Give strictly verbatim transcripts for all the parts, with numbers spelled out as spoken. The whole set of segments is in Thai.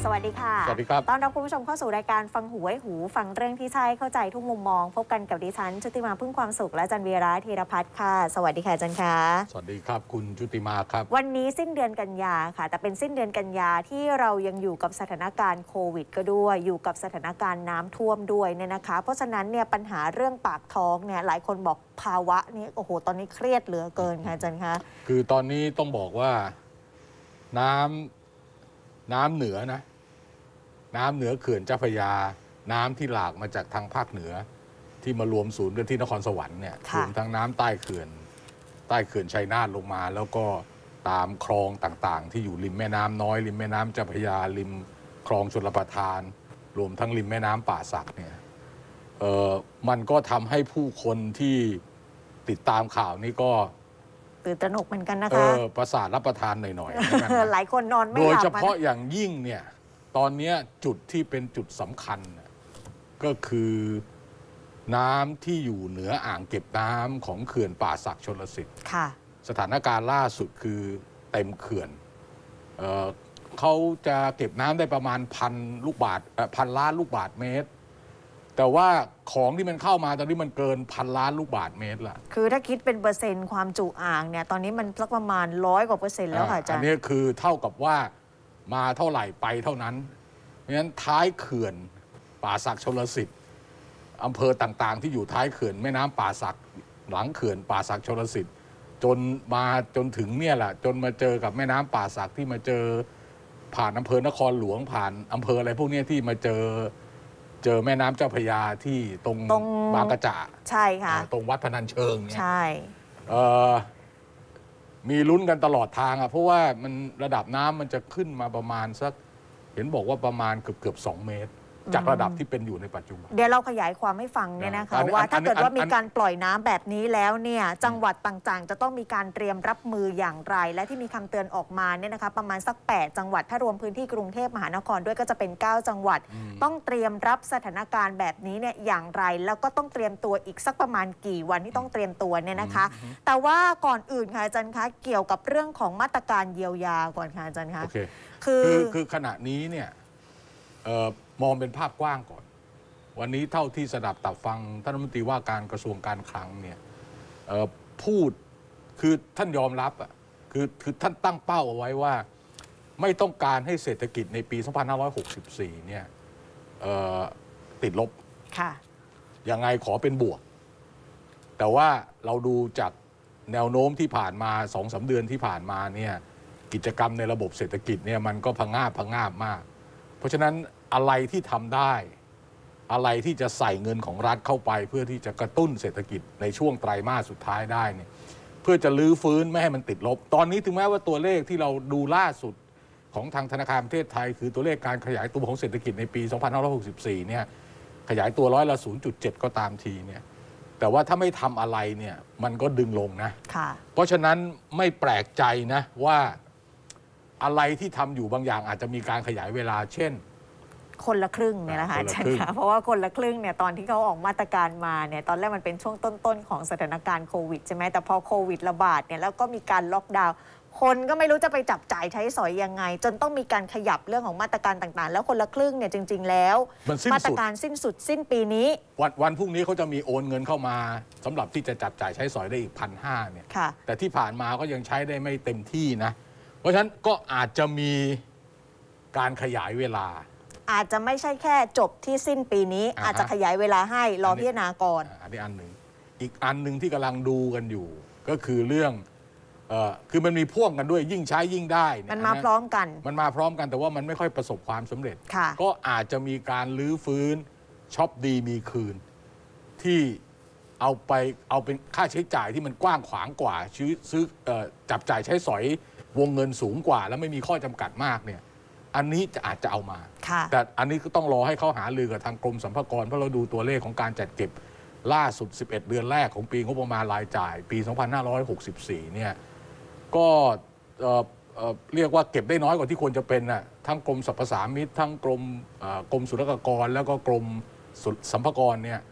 สวัสดีค่ะสวัสดีครับต้อนรับคุณผู้ชมเข้าสู่รายการฟังหูไว้หูฟังเรื่องที่ใช่เข้าใจทุกมุมมองพบกันกับดิฉันชุติมาพึ่งความสุขและจันวีระธีรพัฒน์ค่ะสวัสดีค่ะจันคะสวัสดีครับคุณชุติมาครับวันนี้สิ้นเดือนกันยาค่ะแต่เป็นสิ้นเดือนกันยาที่เรายังอยู่กับสถานการณ์โควิดก็ด้วยอยู่กับสถานการณ์น้ำท่วมด้วยเนี่ยนะคะเพราะฉะนั้นเนี่ยปัญหาเรื่องปากท้องเนี่ยหลายคนบอกภาวะนี้โอ้โหตอนนี้เครียดเหลือเกินค่ะจันคะคือตอนนี้ต้องบอกว่าน้ำน้ำเหนือนะน้ำเหนือเขื่อนเจ้าพระยาน้ำที่หลากมาจากทางภาคเหนือที่มารวมศูนย์กันที่นครสวรรค์เนี่ยรวมทั้งน้ำใต้เขื่อนใต้เขื่อนชัยนาทลงมาแล้วก็ตามคลองต่างๆที่อยู่ริมแม่น้ำน้อยริมแม่น้ำเจ้าพระยาริมคลองชลประทานรวมทั้งริมแม่น้ำป่าสักเนี่ยเออมันก็ทำให้ผู้คนที่ติดตามข่าวนี้ก็ตื่นตระหนกเหมือนกันนะคะเออประสาทรับประทานหน่อยๆหลายคนนอนไม่หลับโดยเฉพาะอย่างยิ่งเนี่ยตอนนี้จุดที่เป็นจุดสำคัญก็คือน้ำที่อยู่เหนืออ่างเก็บน้ำของเขื่อนป่าสักชลสิทธิ์สถานการณ์ล่าสุดคือเต็มเขื่อน เอ่อ เขาจะเก็บน้ำได้ประมาณพันลูกบาทพันล้านลูกบาทเมตรแต่ว่าของที่มันเข้ามาตอนนี้มันเกินพันล้านลูกบาทเมตรละคือถ้าคิดเป็นเปอร์เซ็นต์ความจุอ่างเนี่ยตอนนี้มันสักประมาณร้อยกว่าเปอร์เซ็นต์แล้วค่ะอาจารย์อันนี้คือเท่ากับว่ามาเท่าไหร่ไปเท่านั้นเพราะฉะนั้นท้ายเขื่อนป่าสักชลสิทธิ์อำเภอต่างๆที่อยู่ท้ายเขื่อนแม่น้ำป่าสักหลังเขื่อนป่าสักชลสิทธิ์จนมาจนถึงเนี่ยแหละจนมาเจอกับแม่น้ำป่าสักที่มาเจอผ่านอำเภอนครหลวงผ่านอำเภออะไรพวกนี้ที่มาเจอเจอแม่น้ำเจ้าพระยาที่ตรงบางกระจ่าใช่ค่ะตรงวัดพนัญเชิงเนี่ยใช่เอ่อมีลุ้นกันตลอดทางอ่ะเพราะว่ามันระดับน้ำมันจะขึ้นมาประมาณสักเห็นบอกว่าประมาณเกือบเกือบสองเมตรจากระดับที่เป็นอยู่ในปัจจุบันเดี๋ยวเราขยายความให้ฟังเนี่ยนะคะว่าถ้าเกิดว่ามีการปล่อยน้ำแบบนี้แล้วเนี่ยจังหวัดต่างๆจะต้องมีการเตรียมรับมืออย่างไรและที่มีคำเตือนออกมาเนี่ยนะคะประมาณสักแปดจังหวัดถ้ารวมพื้นที่กรุงเทพมหานครด้วยก็จะเป็นเก้าจังหวัดต้องเตรียมรับสถานการณ์แบบนี้เนี่ยอย่างไรแล้วก็ต้องเตรียมตัวอีกสักประมาณกี่วันที่ต้องเตรียมตัวเนี่ยนะคะแต่ว่าก่อนอื่นค่ะอาจารย์คะเกี่ยวกับเรื่องของมาตรการเยียวยาก่อนค่ะอาจารย์คะคือคือขณะนี้เนี่ยมองเป็นภาพกว้างก่อนวันนี้เท่าที่สดับตับฟังท่านรัฐมนตรีว่าการกระทรวงการคลังเนี่ยพูดคือท่านยอมรับอ่ะคือคือท่านตั้งเป้าเอาไว้ว่าไม่ต้องการให้เศรษฐกิจในปีสองพันห้าร้อยหกสิบสี่เนี่ยติดลบค่ะยังไงขอเป็นบวกแต่ว่าเราดูจากแนวโน้มที่ผ่านมาสองสามเดือนที่ผ่านมาเนี่ยกิจกรรมในระบบเศรษฐกิจเนี่ยมันก็พังงาบพังงาบมากเพราะฉะนั้นอะไรที่ทำได้อะไรที่จะใส่เงินของรัฐเข้าไปเพื่อที่จะกระตุ้นเศรษฐกิจในช่วงไตรมาสสุดท้ายได้เนี่ยเพื่อจะลื้อฟื้นไม่ให้มันติดลบตอนนี้ถึงแม้ว่าตัวเลขที่เราดูล่าสุดของทางธนาคารประเทศไทยคือตัวเลขการขยายตัวของเศรษฐกิจในปีสองพันห้าร้อยหกสิบสี่เนี่ยขยายตัวร้อยละ ศูนย์จุดเจ็ด ก็ตามทีเนี่ยแต่ว่าถ้าไม่ทำอะไรเนี่ยมันก็ดึงลงนะเพราะฉะนั้นไม่แปลกใจนะว่าอะไรที่ทำอยู่บางอย่างอาจจะมีการขยายเวลาเช่นคนละครึ่งเนี่ยนะคะอาจารย์คะเพราะว่าคนละครึ่งเนี่ยตอนที่เขาออกมาตรการมาเนี่ยตอนแรกมันเป็นช่วงต้นๆของสถานการณ์โควิดใช่ไหมแต่พอโควิดระบาดเนี่ยแล้วก็มีการล็อกดาวน์คนก็ไม่รู้จะไปจับจ่ายใช้สอยยังไงจนต้องมีการขยับเรื่องของมาตรการต่างๆแล้วคนละครึ่งเนี่ยจริงๆแล้วมาตรการสิ้นสุดสิ้นปีนี้วันวันพรุ่งนี้เขาจะมีโอนเงินเข้ามาสำหรับที่จะจับจ่ายใช้สอยได้อีกพันห้าเนี่ยแต่ที่ผ่านมาก็ยังใช้ได้ไม่เต็มที่นะเพราะฉะนั้นก็อาจจะมีการขยายเวลาอาจจะไม่ใช่แค่จบที่สิ้นปีนี้ อ, อาจจะขยายเวลาให้รอพิจารณาก่อนอันนี้อันหนึ่งอีกอันหนึ่งที่กำลังดูกันอยู่ก็คือเรื่องเอ่อคือมันมีพ่วงกันด้วยยิ่งใช้ยิ่งได้มันมาพร้อมกันมันมาพร้อมกันแต่ว่ามันไม่ค่อยประสบความสำเร็จก็อาจจะมีการลื้อฟื้นช็อปดีมีคืนที่เอาไปเอาเป็นค่าใช้จ่ายที่มันกว้างขวางกว่าซื้อซื้อจับจ่ายใช้สอยวงเงินสูงกว่าแล้วไม่มีข้อจำกัดมากเนี่ยอันนี้จะอาจจะเอามาแต่อันนี้ก็ต้องรอให้เขาหารือกับทางกรมสรรพากรเพราะเราดูตัวเลขของการจัดเก็บล่าสุดสิบเอ็ดเดือนแรกของปีงบประมาณรายจ่ายปีสองพันห้าร้อยหกสิบสี่เนี่ยก็เอ่อเอ่อเรียกว่าเก็บได้น้อยกว่าที่ควรจะเป็นน่ะทั้งกรมสรรพสามิตทั้งกรมกรมศุลกากรแล้วก็กรมสรรพากรเนี่ย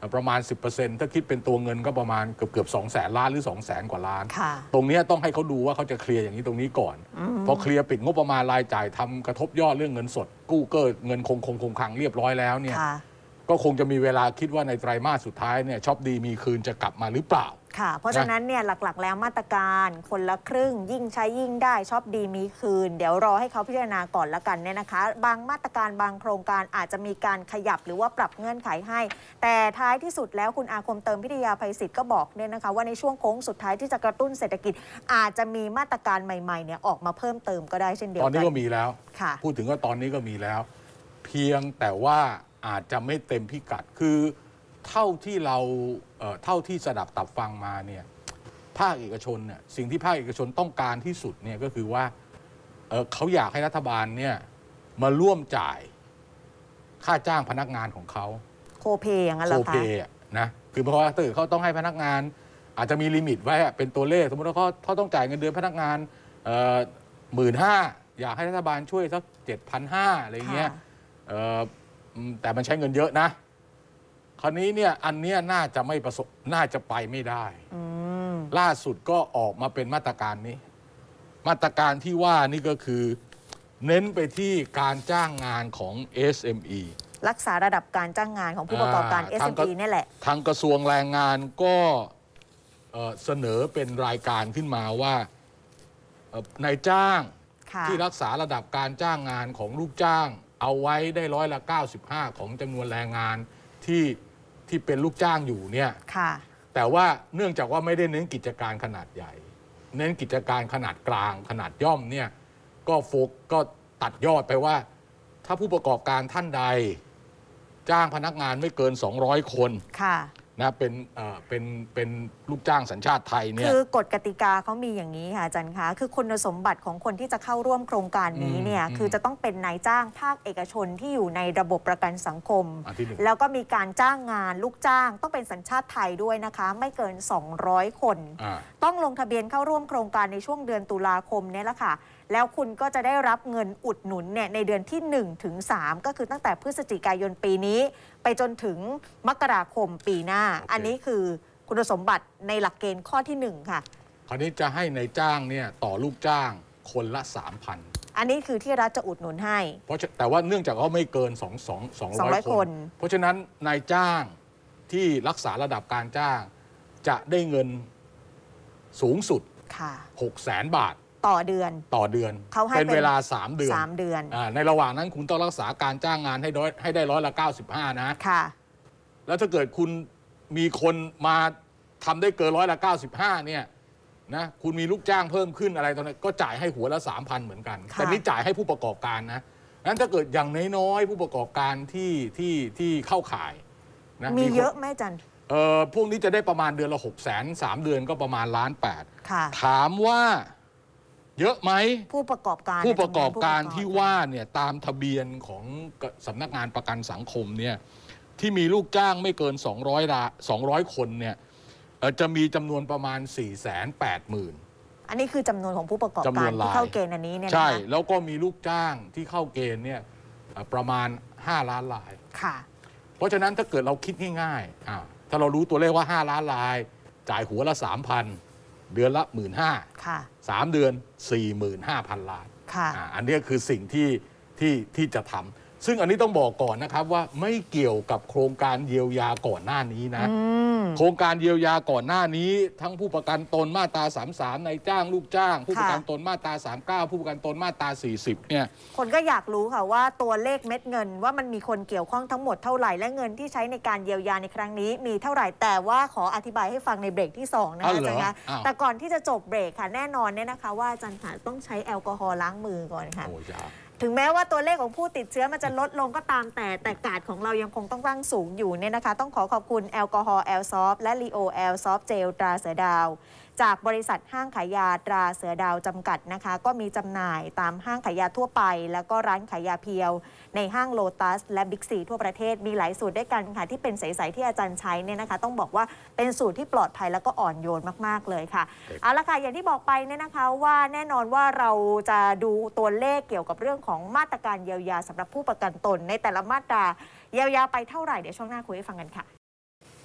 ประมาณ สิบเปอร์เซ็นต์ ถ้าคิดเป็นตัวเงินก็ประมาณเกือบเกือบสองแสนล้านหรือ สองแสน กว่าล้านตรงนี้ต้องให้เขาดูว่าเขาจะเคลียร์อย่างนี้ตรงนี้ก่อนพอเคลียร์ปิดงบประมาณรายจ่ายทำกระทบยอดเรื่องเงินสดกู้เกิดเงินคงคงคงคลังเรียบร้อยแล้วเนี่ยก็คงจะมีเวลาคิดว่าในไตรมาสสุดท้ายเนี่ยช็อปดีมีคืนจะกลับมาหรือเปล่าค่ะเพราะฉะนั้นเนี่ยหลักๆแล้วมาตรการคนละครึ่งยิ่งใช้ยิ่งได้ช็อปดีมีคืนเดี๋ยวรอให้เขาพิจารณาก่อนละกันเนี่ยนะคะบางมาตรการบางโครงการอาจจะมีการขยับหรือว่าปรับเงื่อนไขให้แต่ท้ายที่สุดแล้วคุณอาคมเติมพิทยาภัยศิษย์ก็บอกเนี่ยนะคะว่าในช่วงโค้งสุดท้ายที่จะกระตุ้นเศรษฐกิจอาจจะมีมาตรการใหม่ๆเนี่ยออกมาเพิ่มเติมก็ได้เช่นเดียวกันตอนนี้ก็มีแล้วค่ะพูดถึงว่าตอนนี้ก็มีแล้วเพียงแต่ว่าอาจจะไม่เต็มพิกัดคือเท่าที่เราเอ่อเท่าที่สดับตับฟังมาเนี่ยภาคเอกชนเนี่ยสิ่งที่ภาคเอกชนต้องการที่สุดเนี่ยก็คือว่าเอ่อเขาอยากให้รัฐบาลเนี่ยมาร่วมจ่ายค่าจ้างพนักงานของเขาโคเพย์อย่างนั้นเหรอคะโคเพย์นะคือเพราะว่าตื่นเขาต้องให้พนักงานอาจจะมีลิมิตไว้เป็นตัวเลขสมมติว่าเขาเขาต้องจ่ายเงินเดือนพนักงานหมื่นห้าอยากให้รัฐบาลช่วยสักเจ็ดพันห้าอะไรเงี้ยแต่มันใช้เงินเยอะนะคราวนี้เนี่ยอันเนี้ยน่าจะไม่ประสบน่าจะไปไม่ได้ล่าสุดก็ออกมาเป็นมาตรการนี้มาตรการที่ว่านี่ก็คือเน้นไปที่การจ้างงานของ เอส เอ็ม อีรักษาระดับการจ้างงานของผู้ประกอบการ เอส เอ็ม อี นี่แหละทางกระทรวงแรงงานก็เสนอเป็นรายการขึ้นมาว่านายจ้างที่รักษาระดับการจ้างงานของลูกจ้างเอาไว้ได้ร้อยละเก้าสิบห้าของจำนวนแรงงานที่ที่เป็นลูกจ้างอยู่เนี่ยแต่ว่าเนื่องจากว่าไม่ได้เน้นกิจการขนาดใหญ่เน้นกิจการขนาดกลางขนาดย่อมเนี่ยก็โฟกก็ตัดยอดไปว่าถ้าผู้ประกอบการท่านใดจ้างพนักงานไม่เกินสองร้อยคนนะเป็นเอ่อเป็นเป็นลูกจ้างสัญชาติไทยเนี่ยคือกฎกติกาเขามีอย่างนี้ค่ะอาจารย์คะคือคุณสมบัติของคนที่จะเข้าร่วมโครงการนี้เนี่ยคือจะต้องเป็นนายจ้างภาคเอกชนที่อยู่ในระบบประกันสังคมแล้วก็มีการจ้างงานลูกจ้างต้องเป็นสัญชาติไทยด้วยนะคะไม่เกินสองร้อยคนต้องลงทะเบียนเข้าร่วมโครงการในช่วงเดือนตุลาคมเนี่ยแหละค่ะแล้วคุณก็จะได้รับเงินอุดหนุนเนี่ยในเดือนที่หนึ่งถึงสามก็คือตั้งแต่พฤศจิกายนปีนี้ไปจนถึงมกราคมปีหน้า okay. อันนี้คือคุณสมบัติในหลักเกณฑ์ข้อที่หนึ่งค่ะคราวนี้จะให้ในายจ้างเนี่ยต่อลูกจ้างคนละ สามพันอันนี้คือที่รัฐจะอุดหนุนให้เพราะแต่ว่าเนื่องจากเขาไม่เกินสองร้อยคนเพราะฉะนั้นนายจ้างที่รักษาระดับการจ้างจะได้เงินสูงสุดหกแสนบาทต่อเดือนต่อเดือนเป็นเวลาสามเดือนสามเดือนในระหว่างนั้นคุณต้องรักษาการจ้างงานให้ได้ให้ได้ร้อยละเก้าสิบห้านะค่ะแล้วถ้าเกิดคุณมีคนมาทำได้เกินร้อยละเก้าสิบห้าเนี่ยนะคุณมีลูกจ้างเพิ่มขึ้นอะไรตอนนี้ก็จ่ายให้หัวละสามพันเหมือนกันแต่นี่จ่ายให้ผู้ประกอบการนะนั้นถ้าเกิดอย่างน้อยๆผู้ประกอบการที่ที่ที่เข้าข่ายนะมีเยอะไหมจันเออพวกนี้จะได้ประมาณเดือนละหกแสนสามเดือนก็ประมาณล้านแปดถามว่าเยอะไหมผู้ประกอบการผู้ประกอบการที่ว่าเนี่ยตามทะเบียนของสำนักงานประกันสังคมเนี่ยที่มีลูกจ้างไม่เกินสองร้อยละสองร้อยคนเนี่ยจะมีจำนวนประมาณ สี่แสนแปดหมื่นอันนี้คือจำนวนของผู้ประกอบการที่เข้าเกณฑ์อันนี้เนี่ยใช่แล้วก็มีลูกจ้างที่เข้าเกณฑ์เนี่ยประมาณห้าล้านรายค่ะเพราะฉะนั้นถ้าเกิดเราคิดง่ายๆอ่าถ้าเรารู้ตัวเลขว่าห้าล้านรายจ่ายหัวละ สามพัน เดือนละ หนึ่งหมื่นห้าพัน สามเดือน สี่หมื่นห้าพัน ล้านอันนี้คือสิ่งที่ที่ที่จะทำซึ่งอันนี้ต้องบอกก่อนนะครับว่าไม่เกี่ยวกับโครงการเยียวยาก่อนหน้านี้นะโครงการเยียวยาก่อนหน้านี้ทั้งผู้ประกันตนมาตราสามสิบสามนายจ้างลูกจ้างผู้ประกันตนมาตราสามสิบเก้าผู้ประกันตนมาตราสี่สิบเนี่ยคนก็อยากรู้ค่ะว่าตัวเลขเม็ดเงินว่ามันมีคนเกี่ยวข้องทั้งหมดเท่าไหร่และเงินที่ใช้ในการเยียวยาในครั้งนี้มีเท่าไหร่แต่ว่าขออธิบายให้ฟังในเบรกที่สองนะคะอาจารย์คะแต่ก่อนที่จะจบเบรกค่ะแน่นอนเนี่ยนะคะว่าอาจารย์ค่ะต้องใช้แอลกอฮอล์ล้างมือก่อนค่ะถึงแม้ว่าตัวเลขของผู้ติดเชื้อมันจะลดลงก็ตามแต่แต่กาดของเรายังคงต้องตั้งสูงอยู่เนี่ยนะคะต้องขอขอบคุณแอลกอฮอล์แอลซอฟและลีโอแอลซอฟเจลตราเสือดาวจากบริษัทห้างขายยาตราเสือดาวจำกัดนะคะก็มีจำหน่ายตามห้างขายยาทั่วไปแล้วก็ร้านขายยาเพียวในห้างโลตัสและบิ๊กซีทั่วประเทศมีหลายสูตรด้วยกันค่ะที่เป็นใสๆที่อาจารย์ใช้เนี่ยนะคะต้องบอกว่าเป็นสูตรที่ปลอดภัยแล้วก็อ่อนโยนมากๆเลยค่ะเอาละค่ะอย่างที่บอกไปเนี่ยนะคะว่าแน่นอนว่าเราจะดูตัวเลขเกี่ยวกับเรื่องของมาตรการเยียวยาสำหรับผู้ประกันตนในแต่ละมาตราเยียวยาไปเท่าไหร่เดี๋ยวช่วงหน้าคุยให้ฟังกันค่ะ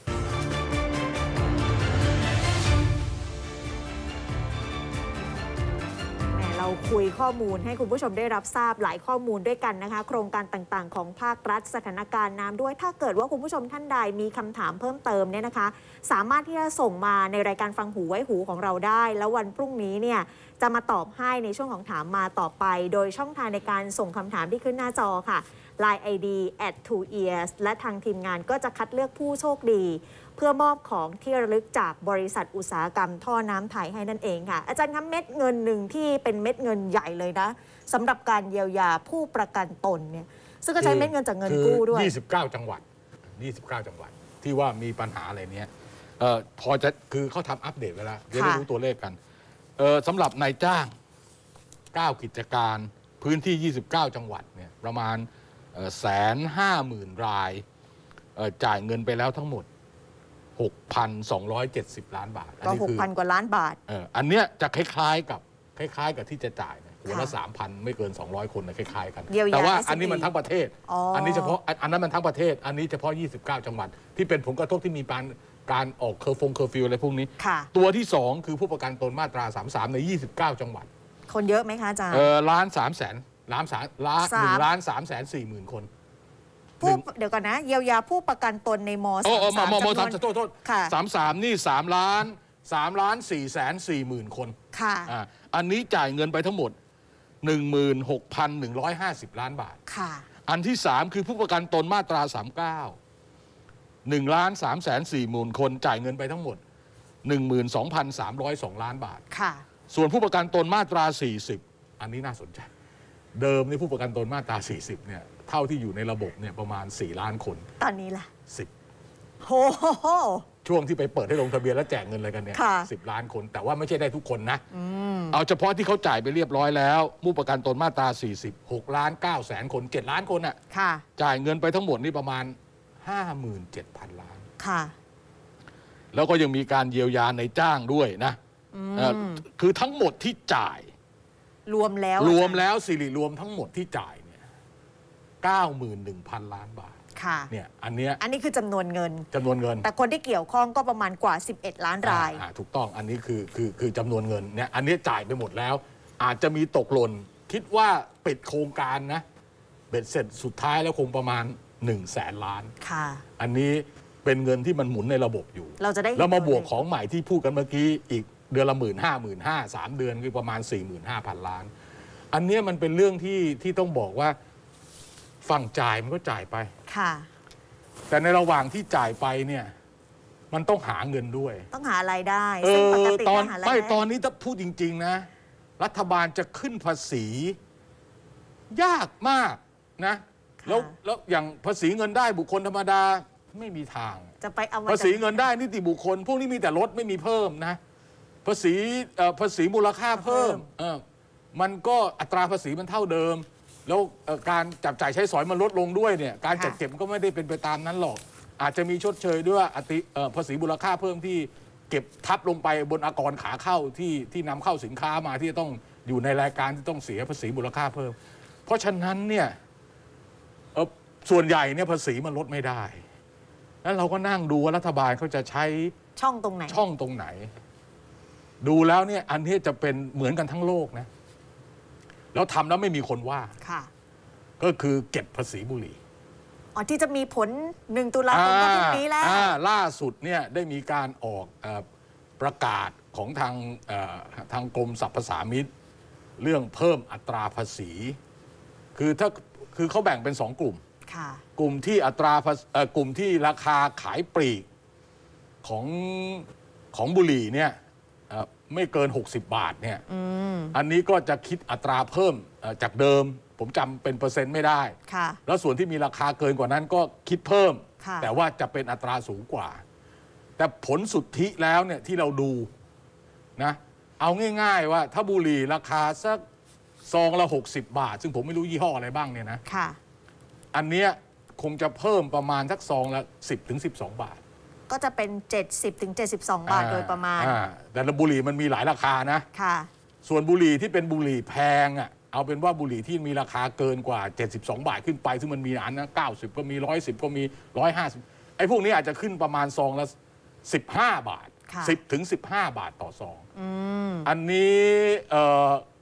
คุยข้อมูลให้คุณผู้ชมได้รับทราบหลายข้อมูลด้วยกันนะคะโครงการต่างๆของภาครัฐสถานการณ์น้ำด้วยถ้าเกิดว่าคุณผู้ชมท่านใดมีคำถามเพิ่มเติมเนี่ยนะคะสามารถที่จะส่งมาในรายการฟังหูไว้หูของเราได้แล้ววันพรุ่งนี้เนี่ยจะมาตอบให้ในช่วงของถามมาต่อไปโดยช่องทางในการส่งคำถามที่ขึ้นหน้าจอค่ะ ไลน์ ไอ ดี แอท ทู เอียร์ส และทางทีมงานก็จะคัดเลือกผู้โชคดีเพื่อมอบของที่ระลึกจากบริษัทอุตสาหกรรมท่อน้ำไทยให้นั่นเองค่ะอาจารย์คะเม็ดเงินหนึ่งที่เป็นเม็ดเงินใหญ่เลยนะสำหรับการเยียวยาผู้ประกันตนเนี่ยซึ่งก็ใช้เม็ดเงินจากเงินกู้ด้วยยี่สิบเก้าจังหวัดยี่สิบเก้าจังหวัดที่ว่ามีปัญหาอะไรเนี้ยเอ่อพอจะคือเขาทำอัปเดตไว้แล้วเดี๋ยวได้รู้ตัวเลขกันเอ่อสำหรับนายจ้างเก้ากิจการพื้นที่ยี่สิบเก้าจังหวัดเนี่ยประมาณแสนห้าหมื่นรายจ่ายเงินไปแล้วทั้งหมด หกพันสองร้อยเจ็ดสิบ ล้านบาทก็ หกพัน กว่าล้านบาทเอออันเนี้ยจะคล้ายๆกับคล้ายๆกับที่จะจ่ายหัวละ สามพัน ไม่เกินสองร้อยคนนะคล้ายๆกันแต่ว่าอันนี้มันทั้งประเทศอันนี้เฉพาะอันนั้นมันทั้งประเทศอันนี้เฉพาะยี่สิบเก้าจังหวัดที่เป็นผลกระทบที่มีการการออกเคอร์ฟงเคอร์ฟิวอะไรพวกนี้ตัวที่สองคือผู้ประกันตนมาตราสามสิบสามในยี่สิบเก้าจังหวัดคนเยอะไหมคะอาจารย์เออล้านสามแสนล้านสามล้านหนึ่งล้านสามแสนสี่หมื่นคนผู้เดี๋ยวก่อนนะเยียวยาผู้ประกันตนในมสามสามมมสามโทษโทษสามสามนี่สามล้านสามล้านสี่แสนสี่หมื่นคนค่ะอันนี้จ่ายเงินไปทั้งหมดหนึ่งหมื่นหกพันหนึ่งร้อยห้าสิบล้านบาทค่ะอันที่สามคือผู้ประกันตนมาตราสามเก้าหนึ่งล้านสามแสนสี่หมื่นคนจ่ายเงินไปทั้งหมดหนึ่งหมื่นสองพันสามร้อยสองล้านบาทค่ะส่วนผู้ประกันตนมาตราสี่สิบอันนี้น่าสนใจเดิมนี่ผู้ประกันตนมาตราสี่สิบเนี่ยเท่าที่อยู่ในระบบเนี่ยประมาณสี่ล้านคนตอนนี้ล่ะสิบโอ้โหช่วงที่ไปเปิดให้ลงทะเบียนแล้วแจกเงินอะไรกันเนี่ยสิบล้านคนแต่ว่าไม่ใช่ได้ทุกคนนะเอาเฉพาะที่เขาจ่ายไปเรียบร้อยแล้วผู้ประกันตนมาตราสี่สิบ หกล้านเก้าแสนคนเจ็ดล้านคนอ่ะจ่ายเงินไปทั้งหมดนี่ประมาณ ห้าหมื่นเจ็ดพัน ล้านค่ะแล้วก็ยังมีการเยียวยาในจ้างด้วยนะคือทั้งหมดที่จ่ายรวมแล้วรวมแล้วสิริรวมทั้งหมดที่จ่ายเนี่ย เก้าหมื่นหนึ่งพัน ล้านบาทค่ะเนี่ยอันเนี้ยอันนี้คือจำนวนเงินจำนวนเงินแต่คนที่เกี่ยวข้องก็ประมาณกว่าสิบเอ็ดล้านรายถูกต้องอันนี้คือคือคือจำนวนเงินเนี่ยอันนี้จ่ายไปหมดแล้วอาจจะมีตกหล่นคิดว่าปิดโครงการนะเบ็ดเสร็จสุดท้ายแล้วคงประมาณหนึ่งแสนล้านค่ะอันนี้เป็นเงินที่มันหมุนในระบบอยู่เราจะได้แล้วมาบวกของใหม่ที่พูดกันเมื่อกี้อีกเดือนละหมื่นห้าหมื่นห้าสามเดือนคือประมาณสี่หมื่นห้าพันล้านอันนี้มันเป็นเรื่องที่ที่ต้องบอกว่าฝั่งจ่ายมันก็จ่ายไปค่ะแต่ในระหว่างที่จ่ายไปเนี่ยมันต้องหาเงินด้วยต้องหารายได้ซึ่งปกติตอนไม่ตอนนี้ถ้าพูดจริงๆนะรัฐบาลจะขึ้นภาษียากมากนะแล้วแล้วอย่างภาษีเงินได้บุคคลธรรมดาไม่มีทางจะไปเอาภาษีเงินได้นิติบุคคลพวกนี้มีแต่ลดไม่มีเพิ่มนะภาษีภาษีมูลค่าเพิ่มเออมันก็อัตราภาษีมันเท่าเดิมแล้วการจับจ่ายใช้สอยมันลดลงด้วยเนี่ยการจัดเก็บก็ไม่ได้เป็นไปตามนั้นหรอกอาจจะมีชดเชยด้วยอติภาษีมูลค่าเพิ่มที่เก็บทับลงไปบนอากรขาเข้าที่ที่นำเข้าสินค้ามาที่จะต้องอยู่ในรายการที่ต้องเสียภาษีมูลค่าเพิ่มเพราะฉะนั้นเนี่ยส่วนใหญ่เนี่ยภาษีมันลดไม่ได้แล้วเราก็นั่งดูว่ารัฐบาลเขาจะใช้ช่องตรงไหนช่องตรงไหนดูแล้วเนี่ยอันนี้จะเป็นเหมือนกันทั้งโลกนะแล้วทำแล้วไม่มีคนว่าก็คือเก็บภาษีบุหรี่อ๋อที่จะมีผลหนึ่งตุลาคมก็พรุ่งนี้แล้วล่าสุดเนี่ยได้มีการออกประกาศของทางทางกรมสรรพสามิตเรื่องเพิ่มอัตราภาษีคือถ้าคือเขาแบ่งเป็นสองกลุ่มกลุ่มที่อัตรากลุ่มที่ราคาขายปลีกของของบุหรี่เนี่ยไม่เกินหกสิบบาทเนี่ยอ, อันนี้ก็จะคิดอัตราเพิ่มจากเดิมผมจำเป็นเปอร์เซ็นต์ไม่ได้แล้วส่วนที่มีราคาเกินกว่านั้นก็คิดเพิ่มแต่ว่าจะเป็นอัตราสูงกว่าแต่ผลสุทธิแล้วเนี่ยที่เราดูนะเอาง่ายๆว่าถ้าบุหรี่ราคาสักซองละหกสิบบาทซึ่งผมไม่รู้ยี่ห้ออะไรบ้างเนี่ยนะอันเนี้ยคงจะเพิ่มประมาณสักซองละสิบถึงสิบสองบาทก็จะเป็นเจ็ดสิบถึงเจ็ดสิบสองบาทโดยประมาณแต่บุหรี่มันมีหลายราคานะค่ะส่วนบุหรี่ที่เป็นบุหรี่แพงอ่ะเอาเป็นว่าบุหรี่ที่มีราคาเกินกว่าเจ็ดสิบสองบาทขึ้นไปซึ่งมันมีอันนะเก้าสิบก็มีหนึ่งร้อยสิบก็มีหนึ่งร้อยห้าสิบไอ้พวกนี้อาจจะขึ้นประมาณซองละสิบห้าบาทสิบถึงสิบห้าบาทต่อซองอืมอันนี้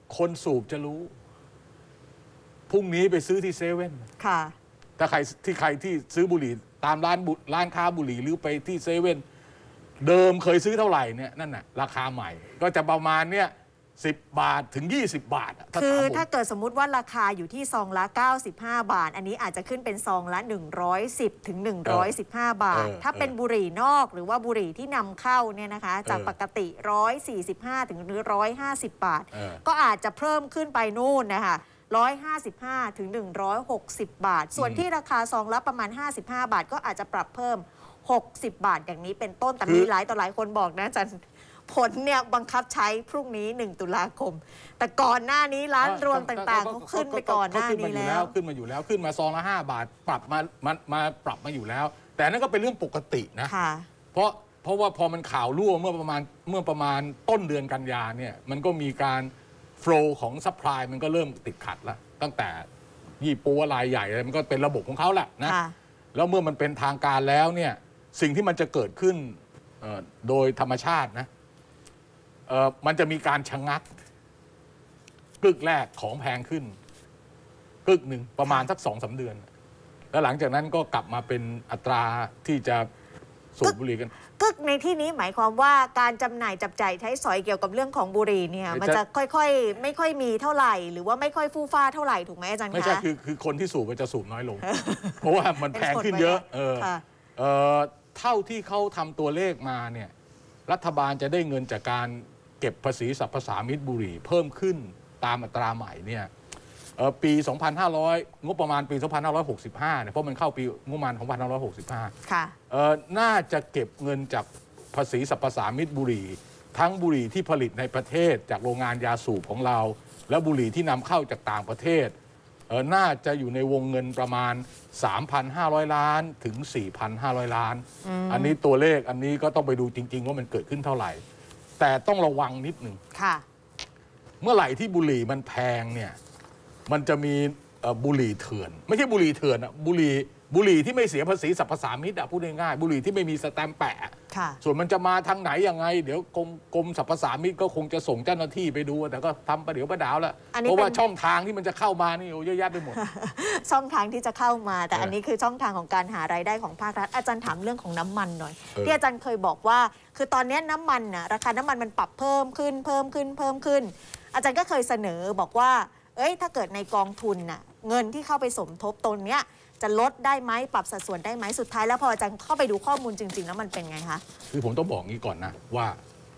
คนสูบจะรู้พรุ่งนี้ไปซื้อที่เซเว่นค่ะถ้าใครที่ใครที่ซื้อบุหรี่ตามร้านร้านค้าบุหรี่หรือไปที่เซเว่นเดิมเคยซื้อเท่าไหร่เนี่ยนั่นน่ะราคาใหม่ก็จะประมาณเนี่ยสิบบาทถึงยี่สิบบาทคือถ้าเกิดสมมุติว่าราคาอยู่ที่ซองละเก้าสิบห้าบาทอันนี้อาจจะขึ้นเป็นซองละหนึ่งร้อยสิบถึงหนึ่งร้อยสิบห้าบาทถ้าเป็นบุหรี่นอกหรือว่าบุหรี่ที่นำเข้าเนี่ยนะคะจากปกติหนึ่งร้อยสี่สิบห้าถึงหนึ่งร้อยห้าสิบบาทก็อาจจะเพิ่มขึ้นไปนู่นนะคะหนึ่งร้อยห้าสิบห้าถึงหนึ่งร้อยหกสิบบาทส่วนที่ราคาซองละประมาณห้าสิบห้าบาทก็อาจจะปรับเพิ่มหกสิบบาทอย่างนี้เป็นต้นแต่มีหลายต่อหลายคนบอกนะอาจารย์ผลเนี่ยบังคับใช้พรุ่งนี้หนึ่งตุลาคมแต่ก่อนหน้านี้ร้านรวมต่างๆเขาขึ้นไปก่อนหน้านี้แล้วขึ้นมาอยู่แล้วขึ้นมาซองละห้าบาทปรับมามามาปรับมาอยู่แล้วแต่นั่นก็เป็นเรื่องปกตินะเพราะเพราะว่าพอมันข่าวรั่วเมื่อประมาณเมื่อประมาณต้นเดือนกันยาเนี่ยมันก็มีการโฟลว์ของซัพพลายมันก็เริ่มติดขัดแล้วตั้งแต่ยี่ปัวรายใหญ่อะไรมันก็เป็นระบบของเขาแหละนะแล้วเมื่อมันเป็นทางการแล้วเนี่ยสิ่งที่มันจะเกิดขึ้นโดยธรรมชาตินะมันจะมีการชะงักกึกแรกของแพงขึ้นกึกหนึ่งประมาณสักสองสาเดือนแล้วหลังจากนั้นก็กลับมาเป็นอัตราที่จะสูบบุหรี่กันกึกในที่นี้หมายความว่าการจำหน่ายจับจ่ายใช้สอยเกี่ยวกับเรื่องของบุหรี่เนี่ยมันจะค่อยๆไม่ค่อยมีเท่าไหร่หรือว่าไม่ค่อยฟู่ฟ้าเท่าไหร่ถูกไหมอาจารย์คะไม่ใช่คือคือคนที่สูบมันจะสูบน้อยลง เพราะว่ามันแพงขึ้นเยอะเออเออเท่าที่เขาทำตัวเลขมาเนี่ยรัฐบาลจะได้เงินจากการเก็บภาษีสรรพสามิตบุหรี่เพิ่มขึ้นตามอัตราใหม่เนี่ยปี สองพันห้าร้อย งบประมาณปี สองพันห้าร้อยหกสิบห้า เนี่ยเพราะมันเข้าปีงบประมาณ สองพันห้าร้อยหกสิบห้าค่ะน่าจะเก็บเงินจากภาษีสรรพสามิตบุหรี่ทั้งบุหรี่ที่ผลิตในประเทศจากโรงงานยาสูบของเราและบุหรี่ที่นำเข้าจากต่างประเทศน่าจะอยู่ในวงเงินประมาณ สามพันห้าร้อย ล้านถึง สี่พันห้าร้อย ล้าน อ, อันนี้ตัวเลขอันนี้ก็ต้องไปดูจริงๆว่ามันเกิดขึ้นเท่าไหร่แต่ต้องระวังนิดหนึ่งเมื่อไหร่ที่บุหรี่มันแพงเนี่ยมันจะมีบุหรี่เถื่อนไม่ใช่บุหรี่เถื่อนอะบุหรี่บุหรี่ที่ไม่เสียภาษีสรรพสามิตอะพูดง่ายๆบุหรี่ที่ไม่มีสแตมป์แปะส่วนมันจะมาทางไหนยังไงเดี๋ยวกรมกรมสรรพสามิตก็คงจะส่งเจ้าหน้าที่ไปดูแต่ก็ทำประเดี๋ยวประดาวแล้วเพราะว่าช่องทางที่มันจะเข้ามานี่โอ้เยอะแยะไปหมดช่องทางที่จะเข้ามาแต่อันนี้คือช่องทางของการหารายได้ของภาครัฐอาจารย์ถามเรื่องของน้ำมันหน่อยที่อาจารย์เคยบอกว่าคือตอนนี้น้ำมันน่ะราคาน้ำมันมันปรับเพิ่มขึ้นเพิ่มขึ้นเพิ่มขึ้นอาจารย์ก็เคยเสนอบอกว่าเอ้ยถ้าเกิดในกองทุนน่ะเงินที่เข้าไปสมทบตรงเนี้ยจะลดได้ไหมปรับสัดส่วนได้ไหมสุดท้ายแล้วพออาจารย์เข้าไปดูข้อมูลจริงๆแล้วมันเป็นไงคะคือผมต้องบอกงี้ก่อนนะว่า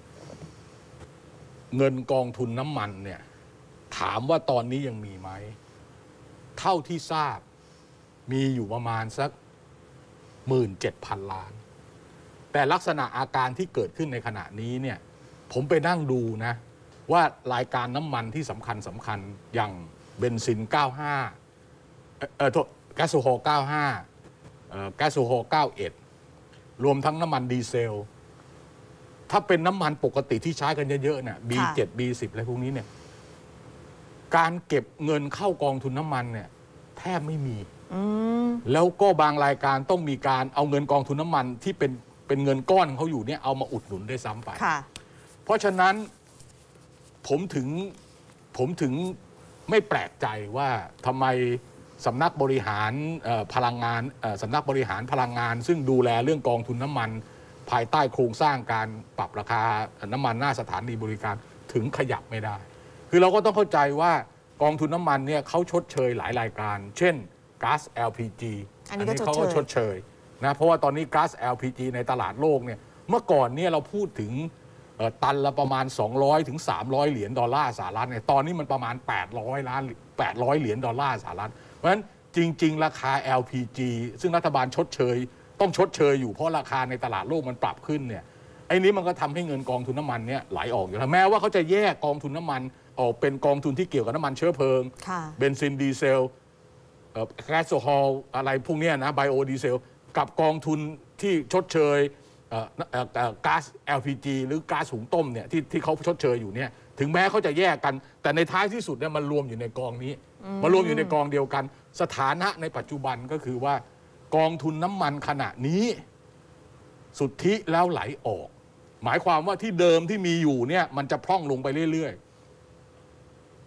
เงินกองทุนน้ำมันเนี่ยถามว่าตอนนี้ยังมีไหมเท่าที่ทราบมีอยู่ประมาณสักหมื่นเจ็ดพันล้านแต่ลักษณะอาการที่เกิดขึ้นในขณะนี้เนี่ยผมไปนั่งดูนะว่ารายการน้ำมันที่สำคัญสำคัญอย่างเบนซินเก้าสิบห้าเออโทษแก๊สโซฮอล์เก้าสิบห้าเอ่อแก๊สโซฮอล์เก้าสิบเอ็ดรวมทั้งน้ำมันดีเซลถ้าเป็นน้ำมันปกติที่ใช้กันเยอะๆเนี่ย บี เซเว่น บี สิบ อะไรพวกนี้เนี่ยการเก็บเงินเข้ากองทุนน้ำมันเนี่ยแทบไม่มีแล้วก็บางรายการต้องมีการเอาเงินกองทุนน้ำมันที่เป็นเป็นเงินก้อนของเขาอยู่เนี่ยเอามาอุดหนุนได้ซ้ำไปเพราะฉะนั้นผมถึงผมถึงไม่แปลกใจว่าทำไมสำนักบริหารพลังงานสำนักบริหารพลังงานซึ่งดูแลเรื่องกองทุนน้ำมันภายใต้โครงสร้างการปรับราคาน้ำมันหน้าสถานีบริการถึงขยับไม่ได้คือเราก็ต้องเข้าใจว่ากองทุนน้ำมันเนี่ยเขาชดเชยหลายรายการเช่นก๊าซ แอล พี จีอันนี้เขาก็ชดเชยนะเพราะว่าตอนนี้ก๊าซ แอล พี จี ในตลาดโลกเนี่ยเมื่อก่อนเนี่ยเราพูดถึงตันละประมาณสองร้อยถึงสามร้อยเหรียญดอลลาร์สหรัฐเนี่ยตอนนี้มันประมาณแปดร้อยล้านแปดร้อยเหรียญดอลลาร์สหรัฐเพราะฉะนั้นจริงๆราคา แอล พี จี ซึ่งรัฐบาลชดเชยต้องชดเชยอยู่เพราะราคาในตลาดโลกมันปรับขึ้นเนี่ยไอ้นี้มันก็ทำให้เงินกองทุนน้ำมันเนี่ยไหลออกอยู่แล้วแม้ว่าเขาจะแยกกองทุนน้ำมันออกเป็นกองทุนที่เกี่ยวกับน้ำมันเชื้อเพลิงเบนซินดีเซลแก๊สโซฮอล์อะไรพวกนี้นะไบโอดีเซลกับกองทุนที่ชดเชยก๊าซ แอล พี จี หรือก๊าซหุงต้มเนี่ยที่ที่เขาชดเชยอยู่เนี่ยถึงแม้เขาจะแยกกันแต่ในท้ายที่สุดเนี่ยมันรวมอยู่ในกองนี้มันรวมอยู่ในกองเดียวกันสถานะในปัจจุบันก็คือว่ากองทุนน้ำมันขณะนี้สุทธิแล้วไหลออกหมายความว่าที่เดิมที่มีอยู่เนี่ยมันจะพร่องลงไปเรื่อยๆ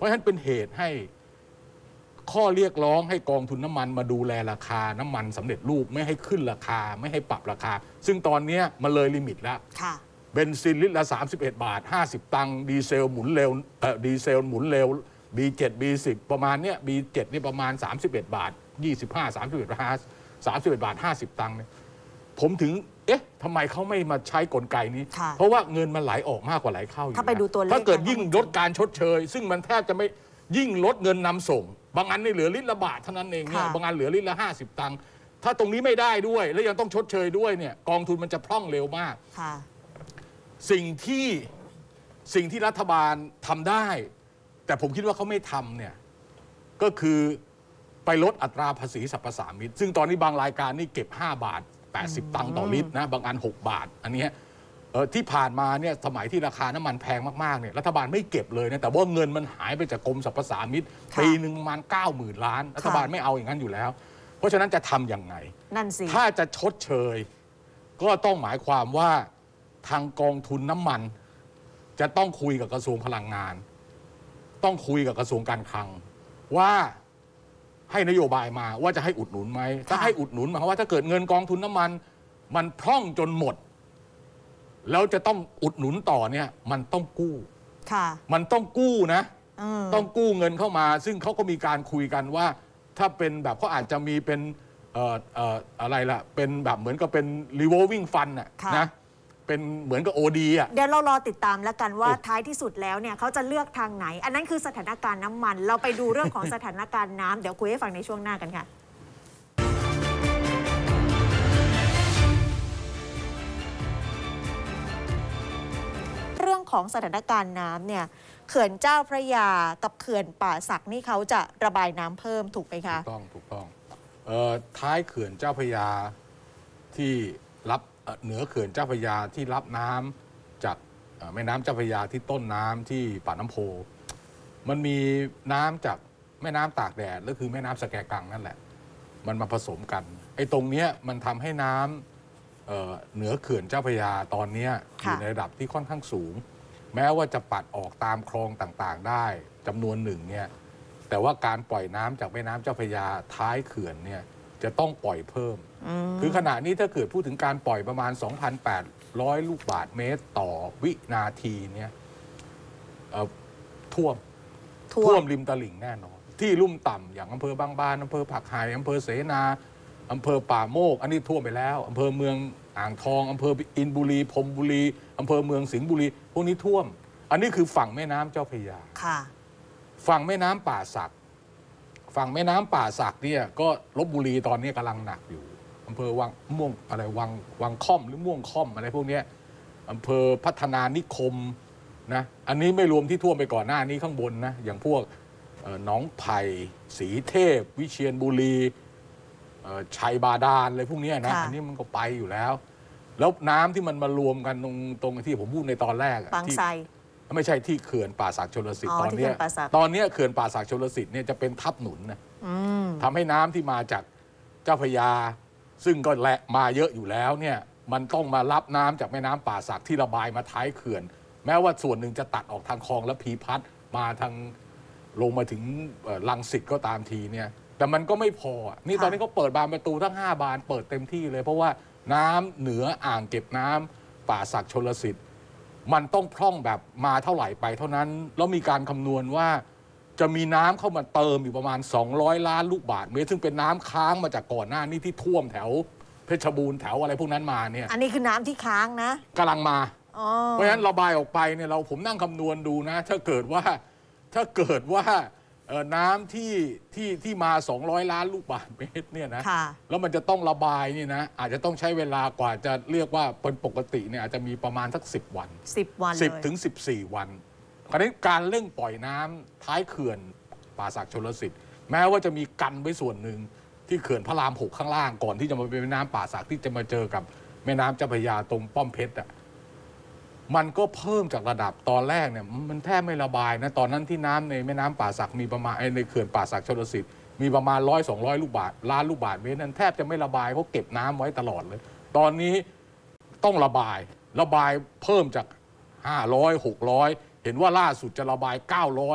ราะฉะนั้นเป็นเหตุให้ข้อเรียกร้องให้กองทุนน้ำมันมาดูแลราคาน้ำมันสำเร็จรูปไม่ให้ขึ้นราคาไม่ให้ปรับราคาซึ่งตอนนี้มันเลยลิมิตแล้วเบนซินลิตรละสามสิบเอ็ดบาทห้าสิบตังค์ดีเซลหมุนเร็วเอ่อดีเซลหมุนเร็ว บี เซเว่น บี สิบ ประมาณเนี้ย บี เซเว่น นี่ประมาณสามสิบเอ็ดบาทยี่สิบห้า สามสิบเอ็ดบาทสามสิบเอ็ดบาทห้าสิบตังค์เนี่ยผมถึงเอ๊ะทำไมเขาไม่มาใช้กลไกนี้เพราะว่าเงินมันไหลออกมากกว่าไหลเข้าอยู่ถ้าไปดูตัวเลขถ้าเกิดยิ่งลดการชดเชยซึ่งมันแทบจะไม่ยิ่งลดเงินนำส่งบางอันนี่เหลือลิตรละบาทเท่านั้นเองเนี่ยบางอันเหลือลิตรละห้าสิบตังค์ถ้าตรงนี้ไม่ได้ด้วยแล้วยังต้องชดเชยด้วยเนี่ยกองทุนมันจะพร่องเร็วมากสิ่งที่สิ่งที่รัฐบาลทำได้แต่ผมคิดว่าเขาไม่ทำเนี่ยก็คือไปลดอัตราภาษีสรรพสามิตซึ่งตอนนี้บางรายการนี่เก็บห้าบาทแปดสิบตังค์ต่อลิตรนะบางอันหกบาทอันนี้ที่ผ่านมาเนี่ยสมัยที่ราคาน้ำมันแพงมากๆเนี่ยรัฐบาลไม่เก็บเลยนะแต่ว่าเงินมันหายไปจากกรมสรรพสามิตปีหนึ่งประมาณเก้าหมื่นล้านรัฐบาลไม่เอาอย่างนั้นอยู่แล้วเพราะฉะนั้นจะทำอย่างไงนั่นสิถ้าจะชดเชยก็ต้องหมายความว่าทางกองทุนน้ำมันจะต้องคุยกับกระทรวงพลังงานต้องคุยกับกระทรวงการคลังว่าให้นโยบายมาว่าจะให้อุดหนุนไหมถ้าให้อุดหนุนหมายความว่าถ้าเกิดเงินกองทุนน้ำมันมันพร่องจนหมดแล้วจะต้องอุดหนุนต่อเนี่ยมันต้องกู้ค่ะมันต้องกู้นะต้องกู้เงินเข้ามาซึ่งเขาก็มีการคุยกันว่าถ้าเป็นแบบเขาอาจจะมีเป็นเอ่อเอ่ออะไรล่ะเป็นแบบเหมือนกับเป็น revolving fund น่ะนะเป็นเหมือนกับ โอ ดี อ่ะเดี๋ยวเรารอติดตามแล้วกันว่าท้ายที่สุดแล้วเนี่ยเขาจะเลือกทางไหนอันนั้นคือสถานการณ์น้ำมันเราไปดูเรื่องของสถานการณ์น้ำเดี๋ยวคุยให้ฟังในช่วงหน้ากันค่ะเรื่องของสถานการณ์น้ำเนี่ยเขื่อนเจ้าพระยากับเขื่อนป่าสักนี่เขาจะระบายน้ำเพิ่มถูกไหมคะถูกต้องถูกต้องเอ่อท้ายเขื่อนเจ้าพระยาที่รับเหนือเขื่อนเจ้าพระยาที่รับน้ำจากแม่น้ำเจ้าพระยาที่ต้นน้ำที่ปากน้ำโพมันมีน้ำจากแม่น้ำตากแดดก็คือแม่น้ำสแกกังนั่นแหละมันมาผสมกันไอ้ตรงเนี้ยมันทำให้น้ำเหนือเขื่อนเจ้าพระยาตอนนี้อยู่ในระดับที่ค่อนข้างสูงแม้ว่าจะปัดออกตามคลองต่างๆได้จำนวนหนึ่งเนี่ยแต่ว่าการปล่อยน้ำจากแม่น้ำเจ้าพระยาท้ายเขื่อนเนี่ยจะต้องปล่อยเพิ่มคือขณะนี้ถ้าเกิดพูดถึงการปล่อยประมาณ สองพันแปดร้อย ลูกบาศก์เมตรต่อวินาทีเนี่ยท่วมท่วมริมตลิ่งแน่นอนที่ลุ่มต่ำอย่างอำเภอบางบานอำเภอผักไห่อำเภอเสนาอำเภอป่าโมกอันนี้ท่วมไปแล้วอำเภอเมืองอ่างทองอำเภออินบุรีพรมบุรีอำเภอเมืองสิงห์บุรีพวกนี้ท่วมอันนี้คือฝั่งแม่น้ำเจ้าพระยาค่ะฝั่งแม่น้ำป่าสักฝั่งแม่น้ำป่าสักเนี่ยก็ลพบุรีตอนนี้กำลังหนักอยู่อำเภอวังม่วงอะไรวังวังค่อมหรือม่วงค่อมอะไรพวกนี้อำเภอพัฒนานิคมนะอันนี้ไม่รวมที่ท่วมไปก่อนหน้านี้ข้างบนนะอย่างพวกหนองไผ่ศรีเทพวิเชียรบุรีชัยบาดาลอะไรพวกนี้นะอันนี้มันก็ไปอยู่แล้วแล้วน้ำที่มันมารวมกันตรงตรงที่ผมพูดในตอนแรกบางไทรไม่ใช่ที่เขื่อนป่าสักชลสิทธิ์ตอนนี้ตอนนี้เขื่อนป่าสักชลสิทธิ์เนี่ยจะเป็นทับหนุนนะทำให้น้ำที่มาจากเจ้าพระยาซึ่งก็แหละมาเยอะอยู่แล้วเนี่ยมันต้องมารับน้ำจากแม่น้ำป่าสักที่ระบายมาท้ายเขื่อนแม้ว่าส่วนหนึ่งจะตัดออกทางคลองและพีพัฒน์มาทางลงมาถึงรังสิตก็ตามทีเนี่ยแต่มันก็ไม่พอนี่ตอนนี้เขาเปิดบานประตูทั้งห้าบานเปิดเต็มที่เลยเพราะว่าน้ำเหนืออ่างเก็บน้ำป่าสักชลสิทธิ์มันต้องพร่องแบบมาเท่าไหร่ไปเท่านั้นแล้วมีการคำนวณว่าจะมีน้ำเข้ามาเติมอยู่ประมาณสองร้อยล้านลูกบาศก์เมตรซึ่งเป็นน้ำค้างมาจากก่อนหน้านี้ที่ท่วมแถวเพชรบูรณ์แถวอะไรพวกนั้นมาเนี่ยอันนี้คือน้ำที่ค้างนะกำลังมาเพราะฉะนั้นระบายออกไปเนี่ยเราผมนั่งคำนวณดูนะถ้าเกิดว่าถ้าเกิดว่าน้ำที่ที่ที่มาสองร้อยล้านลูกบาศก์เมตรเนี่ยนะแล้วมันจะต้องระบายนี่นะอาจจะต้องใช้เวลากว่าจะเรียกว่าเป็นปกติเนี่ยอาจจะมีประมาณสักสิบวันสิบวันสิบถึงสิบสี่วันคราวนี้การเร่งปล่อยน้ำท้ายเขื่อนป่าสักชลสิทธิ์แม้ว่าจะมีกันไว้ส่วนหนึ่งที่เขื่อนพระรามหกข้างล่างก่อนที่จะมาเป็นแม่น้ำป่าสักที่จะมาเจอกับแม่น้ำเจ้าพระยาตรงป้อมเพชรอ่ะมันก็เพิ่มจากระดับตอนแรกเนี่ยมันแทบไม่ระบายนะตอนนั้นที่น้ำในแม่น้ำป่าสักมีประมาณในเขื่อนป่าสักชลสิทธิ์มีประมาณร้อยสองร้อยลูกบาศก์ล้านลูกบาศก์เมตรนั้นแทบจะไม่ระบายเพราะเก็บน้ำไว้ตลอดเลยตอนนี้ต้องระบายระบายเพิ่มจากห้าร้อย หกร้อยเห็นว่าล่าสุดจะระบายเก้าร้อย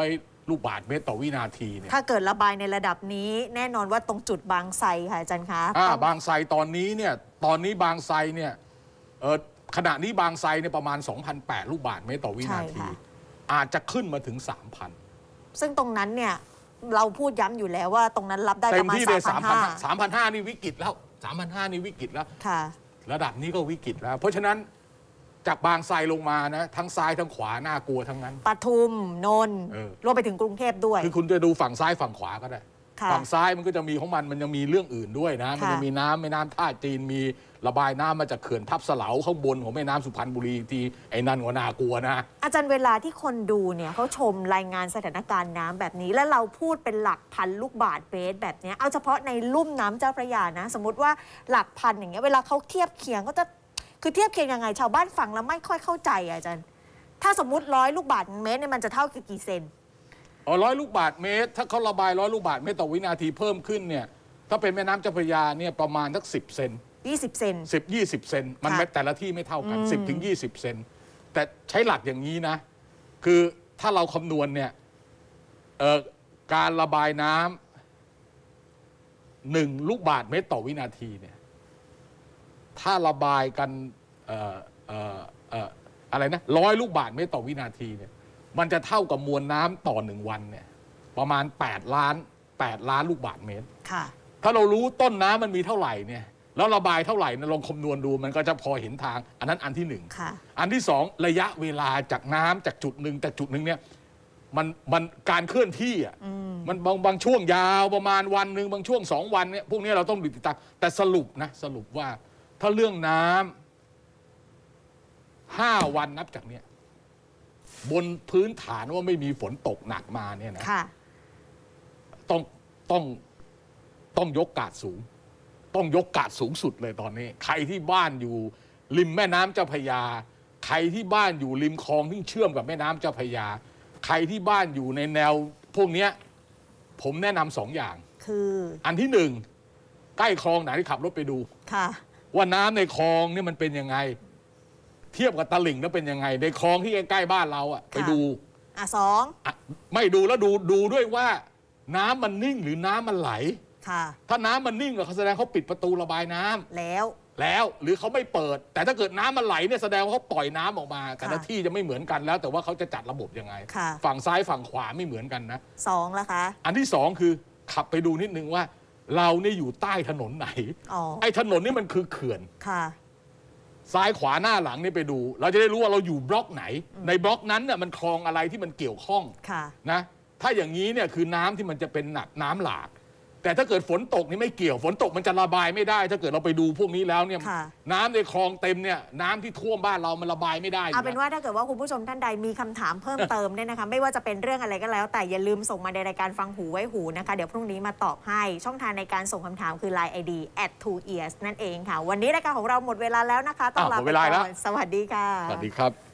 ลูกบาศก์เมตรต่อวินาทีเนี่ยถ้าเกิดระบายในระดับนี้แน่นอนว่าตรงจุดบางไทรค่ะอาจารย์คะบางไทรตอนนี้เนี่ยตอนนี้บางไทรเนี่ยเออขณะนี้บางไทรเนี่ยประมาณ สองพันแปด ลูกบาศก์เมตรต่อวินาทีอาจจะขึ้นมาถึง สามพันซึ่งตรงนั้นเนี่ยเราพูดย้ำอยู่แล้วว่าตรงนั้นรับได้ประมาณสามพันห้าร้อย สามพันห้าร้อย นี่วิกฤตแล้ว สามพันห้าร้อย นี่วิกฤตแล้วระดับนี้ก็วิกฤตแล้วเพราะฉะนั้นจากบางไทรลงมานะทั้งซ้ายทั้งขวาน่ากลัวทั้งนั้นปทุมนนท์รวมไปถึงกรุงเทพด้วยคือคุณจะดูฝั่งซ้ายฝั่งขวาก็ได้ฝั่งซ้ายมันก็จะมีของมันมันยังมีเรื่องอื่นด้วยนะมันจะมีน้ำแม่น้ำท่าจีนมีระบายน้ำมาจากเขื่อนทับเสลาข้างบนของแม่น้ำสุพรรณบุรีทีไอ้นั่นก็น่ากลัวนะอาจารย์เวลาที่คนดูเนี่ยเขาชมรายงานสถานการณ์น้ำแบบนี้แล้วเราพูดเป็นหลักพันลูกบาศก์เมตรแบบนี้เอาเฉพาะในลุ่มน้ำเจ้าพระยานะสมมติว่าหลักพันอย่างเงี้ยเวลาเขาเทียบเคียงก็จะคือเทียบเคียงยังไงชาวบ้านฟังแล้วไม่ค่อยเข้าใจอาจารย์ถ้าสมมติร้อยลูกบาศก์เมตรเนี่ยมันจะเท่ากับกี่เซนอ๋อร้อยลูกบาศก์เมตรถ้าเขาระบายร้อยลูกบาศก์เมตรต่อวินาทีเพิ่มขึ้นเนี่ยถ้าเป็นแม่น้ำเจ้าพระยาเนี่ยประมาณสักสิบเซนยี่สิบเซนสิบ ยี่สิบเซนมันแต่ละที่ไม่เท่ากันสิบถึงยี่สิบเซนแต่ใช้หลักอย่างนี้นะคือถ้าเราคำนวณเนี่ยการระบายน้ำหนึ่งลูกบาศก์เมตรต่อวินาทีเนี่ยถ้าระบายกันเอ่อเอ่อเอ่ออะไรนะร้อยลูกบาศก์เมตรต่อวินาทีเนี่ยมันจะเท่ากับมวลน้ำต่อหนึ่งวันเนี่ยประมาณแปดล้านแปดล้านลูกบาศก์เมตรค่ะถ้าเรารู้ต้นน้ำมันมีเท่าไหร่เนี่ยแล้วระบายเท่าไหร่ลองคำนวณดูมันก็จะพอเห็นทางอันนั้นอันที่หนึ่งอันที่สองระยะเวลาจากน้ำจากจุดหนึ่งแต่จุดหนึ่งเนี่ยมันมันการเคลื่อนที่อ่ะมันบางบางช่วงยาวประมาณวันหนึ่งบางช่วงสองวันเนี่ยพวกนี้เราต้องติดตามแต่สรุปนะสรุปว่าถ้าเรื่องน้ำห้าวันนับจากเนี้ยบนพื้นฐานว่าไม่มีฝนตกหนักมาเนี่ยนะต้องต้องต้องยกกาดสูงต้องยกกาดสูงสุดเลยตอนนี้ใครที่บ้านอยู่ริมแม่น้ำเจ้าพระยาใครที่บ้านอยู่ริมคลองที่เชื่อมกับแม่น้ำเจ้าพระยาใครที่บ้านอยู่ในแนวพวกนี้ผมแนะนำสองอย่างคืออันที่หนึ่งใกล้คลองไหนที่ขับรถไปดูว่าน้ำในคลองนี่มันเป็นยังไงเทียบกับตลิ่งแล้วเป็นยังไงในคลองที่ใกล้ๆบ้านเราอะไปดูอ่ะสองไม่ดูแล้วดูดูด้วยว่าน้ำมันนิ่งหรือน้ำมันไหลถ้าน้ำมันนิ่งก็แสดงเขาปิดประตูระบายน้ำแล้วแล้วหรือเขาไม่เปิดแต่ถ้าเกิดน้ำมันไหลเนี่ยแสดงว่าเขาปล่อยน้ำออกมาแต่ละที่จะไม่เหมือนกันแล้วแต่ว่าเขาจะจัดระบบยังไงฝั่งซ้ายฝั่งขวาไม่เหมือนกันนะสองแล้วคะอันที่สองคือขับไปดูนิดนึงว่าเราเนี่ยอยู่ใต้ถนนไหนไอ้ถนนนี่มันคือเขื่อนซ้ายขวาหน้าหลังนี่ไปดูเราจะได้รู้ว่าเราอยู่บล็อกไหนในบล็อกนั้นเนี่ยมันคลองอะไรที่มันเกี่ยวข้องนะถ้าอย่างนี้เนี่ยคือน้ำที่มันจะเป็นหนักน้ำหลากแต่ถ้าเกิดฝนตกนี่ไม่เกี่ยวฝนตกมันจะระบายไม่ได้ถ้าเกิดเราไปดูพวกนี้แล้วเนี่ยน้ำในคลองเต็มเนี่ยน้ำที่ท่วมบ้านเรามันระบายไม่ได้เอาเป็นว่าถ้าเกิดว่าคุณผู้ชมท่านใดมีคำถามเพิ่มเติมเนี่ยนะคะไม่ว่าจะเป็นเรื่องอะไรก็แล้วแต่อย่าลืมส่งมาในรายการฟังหูไว้หูนะคะเดี๋ยวพรุ่งนี้มาตอบให้ช่องทางในการส่งคำถามคือ ไลน์ ไอ ดี แอท ทู เอียร์ส นั่นเองค่ะวันนี้รายการของเราหมดเวลาแล้วนะคะต้องลาไปก่อนสวัสดีค่ะสวัสดีครับ